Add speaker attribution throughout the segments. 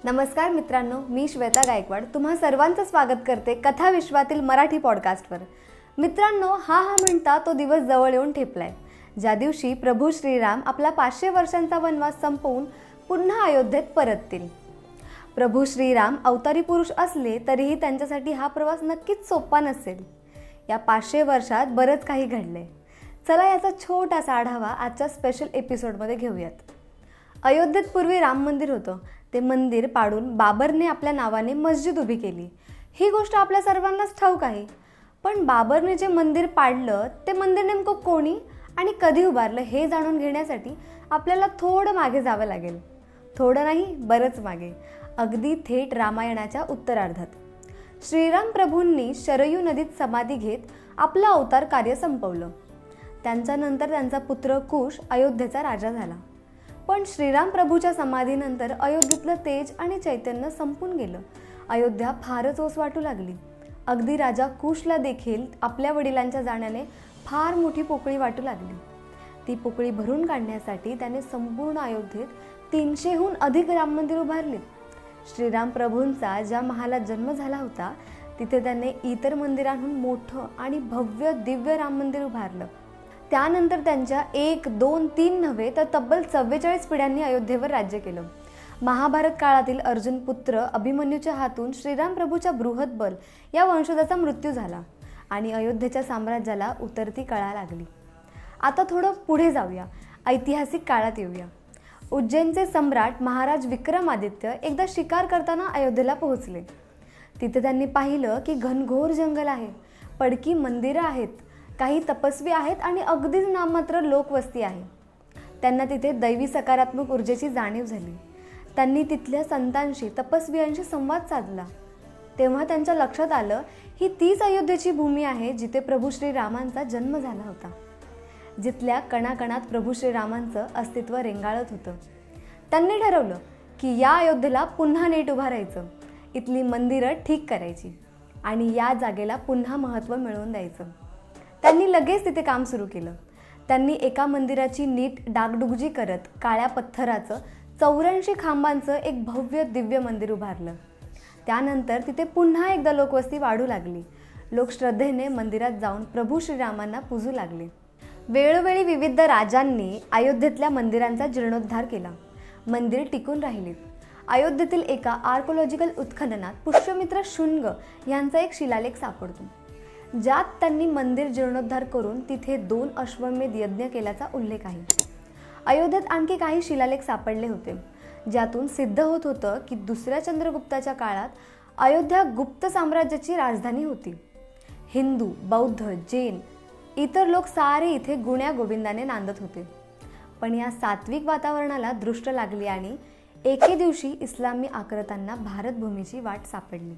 Speaker 1: नमस्कार मित्रांनो, मी श्वेता गायकवाड तुम्हा सर्वांचं स्वागत करते कथा विश्वातील मराठी पॉडकास्टवर। मित्रांनो, हा म्हणता तो दिवस जवळ येऊन ठेपलाय, ज्या दिवशी प्रभू श्रीराम आपला 500 वर्षांचा वनवास संपवून पुन्हा अयोध्येत परततील। प्रभू श्रीराम अवतारी पुरुष असले तरीही त्यांच्यासाठी हा प्रवास नक्कीच सोपा नसेल। या 500 वर्षात बरंच काही घडलंय। चला याचा छोटासा आढावा आजच्या स्पेशल एपिसोडमध्ये घेऊयात। अयोध्येत पूर्वी राम मंदिर होतं। ते मंदिर पाडून बाबरने आपल्या नावाने मस्जिद उभी केली। ही गोष्ट आपल्या सर्वांनाच ठाऊक आहे। पण बाबरने जे मंदिर पाडलं ते मंदिर नेमकं कोणी आणि कधी उभारलं हे जाणून घेण्यासाठी आपल्याला थोडं मागे जावं लागेल। थोडं नाही, बरंच मागे, अगदी थेट रामायणाच्या उत्तरार्धात। श्रीराम प्रभूंनी शरयू नदीत समाधी घेत आपलं अवतार कार्य संपवलं। त्यांच्यानंतर त्यांचा पुत्र कुश अयोध्येचा राजा झाला। पण श्रीराम प्रभूच्या समाधीनंतर अयोध्येतलं तेज आणि चैतन्य संपून गेलं। अयोध्या फारच ओस वाटू लागली। अगदी राजा कुशला देखील आपल्या वडिलांच्या जाण्याने फार मोठी पोकळी वाटू लागली। ती पोकळी भरून काढण्यासाठी त्याने संपूर्ण अयोध्येत 300हून अधिक राम मंदिर उभारलीत। श्रीराम प्रभूंचा ज्या महालात जन्म झाला होता तिथे त्याने इतर मंदिरांहून मोठं आणि भव्य दिव्य राम मंदिर उभारलं। त्यानंतर त्यांच्या 1, 2, 3 नव्हे तर तब्बल 44 पिढ्यांनी अयोध्येवर राज्य केलं। महाभारत काळातील अर्जुन पुत्र अभिमन्यूच्या हातून श्रीराम प्रभूच्या बृहद्बल या वंशजाचा मृत्यू झाला आणि अयोध्येच्या साम्राज्याला उतरती कळा लागली। आता थोडं पुढे जाऊया, ऐतिहासिक काळात येऊया। उज्जैनचे सम्राट महाराज विक्रमादित्य एकदा शिकार करताना अयोध्येला पोहोचले। तिथे त्यांनी पाहिलं की घनघोर जंगल आहे, पडकी मंदिरं आहेत, काही तपस्वी आहेत आणि अगदीच नाममात्र लोकवस्ती आहे। त्यांना तिथे दैवी सकारात्मक ऊर्जेची जाणीव झाली। त्यांनी तिथल्या संतांशी, तपस्वियांशी संवाद साधला। तेव्हा त्यांच्या लक्षात आलं ही तीच अयोध्येची भूमी आहे जिथे प्रभू श्रीरामांचा जन्म झाला होता, जिथल्या कणाकणात प्रभू श्रीरामांचं अस्तित्व रेंगाळत होतं। त्यांनी ठरवलं की या अयोध्येला पुन्हा नीट उभारायचं, इथली मंदिरं ठीक करायची आणि या जागेला पुन्हा महत्त्व मिळवून द्यायचं। त्यांनी लगेच तिथे काम सुरू केलं। त्यांनी एका मंदिराची नीट डागडुजी करत काळ्या पत्थराचं 84 खांबांचं एक भव्य दिव्य मंदिर उभारलं। त्यानंतर तिथे पुन्हा एकदा लोकवस्ती वाढू लागली। लोक श्रद्धेने मंदिरात जाऊन प्रभू श्रीरामांना पूजू लागले। वेळोवेळी विविध राजांनी अयोध्येतल्या मंदिरांचा जीर्णोद्धार केला। मंदिर टिकून राहिलीत। अयोध्येतील एका आर्कोलॉजिकल उत्खननात पुष्यमित्र शुंग यांचा एक शिलालेख सापडतो, ज्यात त्यांनी मंदिर जीर्णोद्धार करून तिथे 2 अश्वमेध यज्ञ केल्याचा उल्लेख आहे। अयोध्येत आणखी काही शिलालेख सापडले होते, ज्यातून सिद्ध होत होतं की दुसऱ्या चंद्रगुप्ताच्या काळात अयोध्या गुप्त साम्राज्याची राजधानी होती। हिंदू, बौद्ध, जैन इतर लोक सारे इथे गुण्या गोविंदाने नांदत होते। पण या सात्विक वातावरणाला दृष्ट लागली आणि एके दिवशी इस्लामी आक्रमकांना भारतभूमीची वाट सापडली।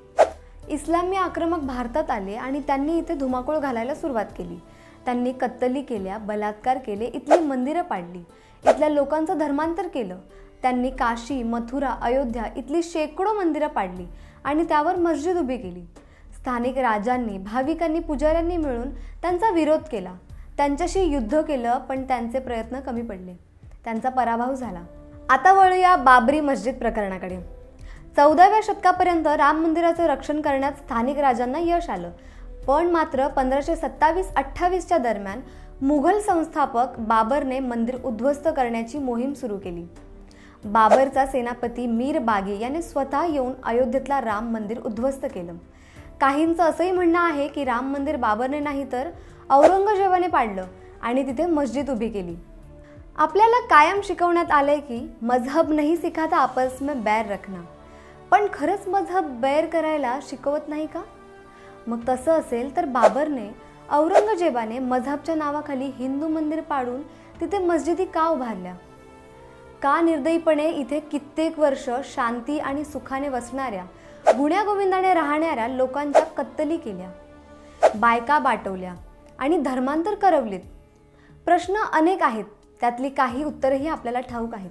Speaker 1: इस्लामी आक्रमक भारतात आले आणि त्यांनी इथे धुमाकूळ घालायला सुरुवात केली। त्यांनी कत्तली केल्या, बलात्कार केले, इथली मंदिरं पाडली, इथल्या लोकांचं धर्मांतर केलं। त्यांनी काशी, मथुरा, अयोध्या इथली शेकडो मंदिरं पाडली आणि त्यावर मस्जिद उभी केली। स्थानिक राजांनी, भाविकांनी, पुजाऱ्यांनी मिळून त्यांचा विरोध केला, त्यांच्याशी युद्ध केलं, पण त्यांचे प्रयत्न कमी पडले, त्यांचा पराभव झाला। आता वळूया बाबरी मस्जिद प्रकरणाकडे। 14व्या शतकापर्यंत राम मंदिराचं रक्षण करण्यात स्थानिक राजांना यश आलं, पण मात्र 1527-28च्या दरम्यान मुघल संस्थापक बाबरने मंदिर उद्ध्वस्त करण्याची मोहीम सुरू केली। बाबरचा सेनापती मीर बागी याने स्वतः येऊन अयोध्येतला राम मंदिर उद्ध्वस्त केलं। काहींचं असंही म्हणणं आहे की राम मंदिर बाबरने नाही तर औरंगजेबाने पाडलं आणि तिथे मस्जिद उभी केली। आपल्याला कायम शिकवण्यात आलंय की मजहब नहीं सिखाता आपस में बैर रखना, पण खरंच मजहब बैर करायला शिकवत नाही का? मग तसं असेल तर बाबरने, औरंगजेबाने मजहबच्या नावाखाली हिंदू मंदिर पाडून तिथे मस्जिदी का उभारल्या? का निर्दयीपणे इथे कित्येक वर्ष शांती आणि सुखाने वसणाऱ्या, गुण्या गोविंदाने राहणाऱ्या लोकांच्या कत्तली केल्या, बायका बाटवल्या आणि धर्मांतर करवलीत? प्रश्न अनेक आहेत, त्यातली काही उत्तरही आपल्याला ठाऊक आहेत।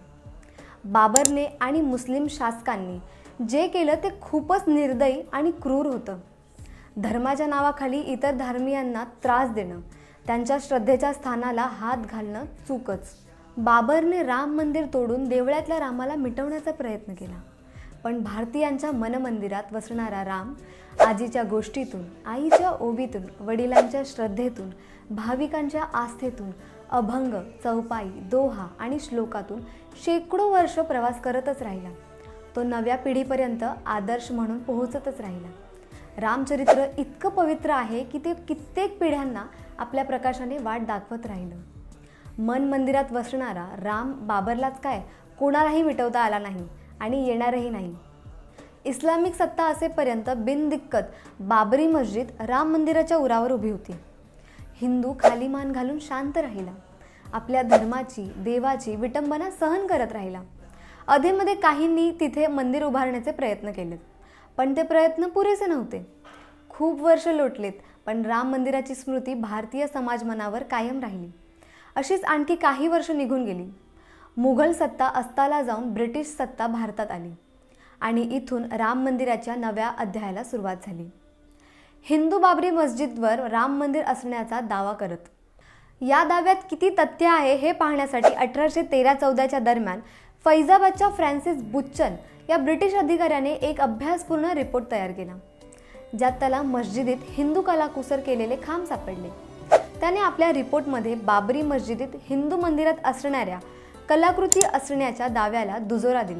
Speaker 1: बाबरने आणि मुस्लिम शासकांनी जे केलं ते खूपच निर्दयी आणि क्रूर होतं। धर्माच्या नावाखाली इतर धर्मीयांना त्रास देणं, त्यांच्या श्रद्धेच्या स्थानाला हात घालणं चूकच। बाबरने राम मंदिर तोडून देवळातल्या रामाला मिटवण्याचा प्रयत्न केला, पण भारतीयांच्या मनमंदिरात वसणारा राम आजीच्या गोष्टीतून, आईच्या ओवीतून, वडिलांच्या श्रद्धेतून, भाविकांच्या आस्थेतून, अभंग, चौपाई, दोहा आणि श्लोकातून शेकडो वर्ष प्रवास करतच राहिला. तो नव्या पिढीपर्यंत आदर्श म्हणून पोहोचतच राहिला. रामचरित्र इतकं पवित्र आहे की ते कित्येक पिढ्यांना आपल्या प्रकाशाने वाट दाखवत राहिलं. मन मंदिरात वसणारा राम बाबरलाच काय, कोणालाही मिटवता आला नाही आणि येणारही नाही. इस्लामिक सत्ता असेपर्यंत बिनदिक्कत बाबरी मस्जिद राम मंदिराच्या उरावर उभी होती. हिंदू खाली मान घालून शांत राहिला. आपल्या धर्माची, देवाची विटंबना सहन करत राहिला. अधेमध्ये काहींनी तिथे मंदिर उभारण्याचे प्रयत्न केलेत, पण ते प्रयत्न पुरेसे नव्हते. खूप वर्ष लोटलेत, पण राम मंदिराची स्मृती भारतीय समाज मनावर कायम राहिली. अशीच आणखी काही वर्ष निघून गेली. मुघल सत्ता अस्ताला जाऊन ब्रिटिश सत्ता भारतात आली आणि इथून राम मंदिराच्या नव्या अध्यायाला सुरुवात झाली. हिंदू बाबरी मस्जिदवर राम मंदिर असण्याचा दावा करत. या दाव्यात किती तथ्य आहे हे पाहण्यासाठी 1813-14च्या दरम्यान फैजाबादच्या फ्रान्सिस बुच्चन या ब्रिटिश अधिकाऱ्याने एक अभ्यासपूर्ण रिपोर्ट तयार केला, ज्यात त्याला मस्जिदीत हिंदू कलाकुसर केलेले खांब सापडले. त्याने आपल्या रिपोर्टमध्ये बाबरी मस्जिदीत हिंदू मंदिरात असणाऱ्या कलाकृती असण्याच्या दाव्याला दुजोरा दिला.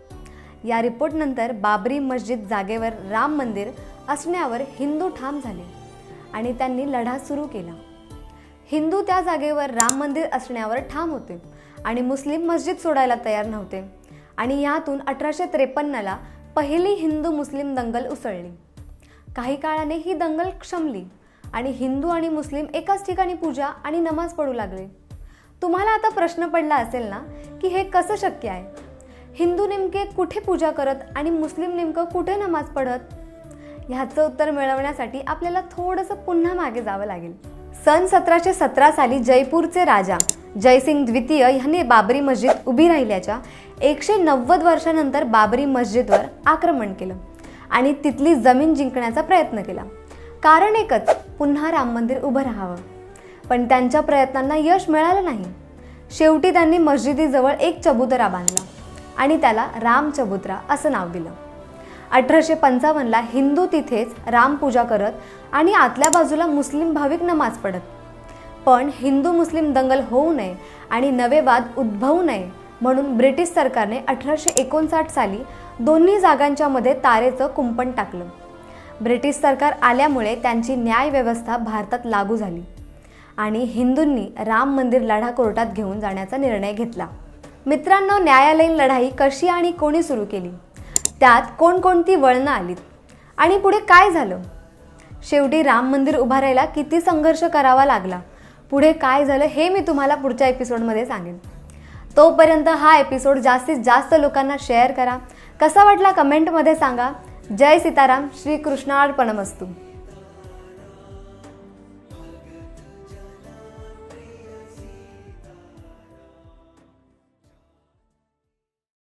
Speaker 1: या रिपोर्टनंतर बाबरी मस्जिद जागेवर राम मंदिर असण्यावर हिंदू ठाम झाले आणि त्यांनी लढा सुरू केला. हिंदू त्या जागेवर राम मंदिर असण्यावर ठाम होते आणि मुस्लिम मस्जिद सोडायला तयार नव्हते आणि यातून 1853ला पहिली हिंदू मुस्लिम दंगल उसळली. काही काळाने ही दंगल शमली आणि हिंदू आणि मुस्लिम एकाच ठिकाणी पूजा आणि नमाज पडू लागले. तुम्हाला आता प्रश्न पडला असेल ना की हे कसं शक्य आहे? हिंदू नेमके कुठे पूजा करत आणि मुस्लिम नेमकं कुठे नमाज पडत? ह्याचं उत्तर मिळवण्यासाठी आपल्याला थोडंसं पुन्हा मागे जावं लागेल. सन 1717 साली जयपूरचे राजा जयसिंग द्वितीय ह्यांनी बाबरी मस्जिद उभी राहिल्याच्या 190 वर्षानंतर बाबरी मस्जिदवर आक्रमण केलं आणि तिथली जमीन जिंकण्याचा प्रयत्न केला. कारण एकच, पुन्हा राम मंदिर उभं राहावं. पण त्यांच्या प्रयत्नांना यश मिळालं नाही. शेवटी त्यांनी मस्जिदीजवळ एक चबुतरा बांधला आणि त्याला राम चबुतरा असं नाव दिलं. 1855ला हिंदू तिथेच रामपूजा करत आणि आतल्या बाजूला मुस्लिम भाविक नमाज पडत. पण हिंदू मुस्लिम दंगल होऊ नये आणि नवे वाद उद्भवू नये म्हणून ब्रिटिश सरकारने 1859 साली दोन्ही जागांच्या मध्ये तारेचं कुंपण टाकलं. ब्रिटिश सरकार आल्यामुळे त्यांची न्याय व्यवस्था भारतात लागू झाली आणि हिंदूंनी राम मंदिर लढा कोर्टात घेऊन जाण्याचा निर्णय घेतला. मित्रांनो, न्यायालयीन लढाई कशी आणि कोणी सुरू केली, त्यात कोणकोणती वळणं आलीत आणि पुढे काय झालं? शेवटी राम मंदिर उभारायला किती संघर्ष करावा लागला, पुढे काय झालं हे मी तुम्हाला पुढच्या एपिसोडमध्ये सांगेन. तोपर्यंत हा एपिसोड जास्तीत जास्त लोकांना शेअर करा. कसा वाटला कमेंटमध्ये सांगा. जय सीताराम. श्रीकृष्णार्पणमस्तु.